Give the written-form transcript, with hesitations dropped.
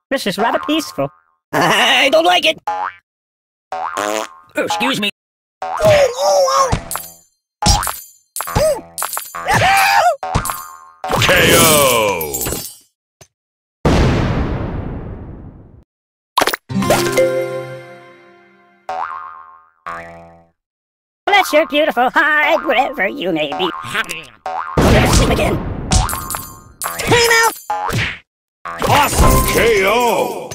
This is rather peaceful. I don't like it. Oh, excuse me. KO! Bless your beautiful heart, wherever you may be. I'll never sleep again. Time out! Awesome KO!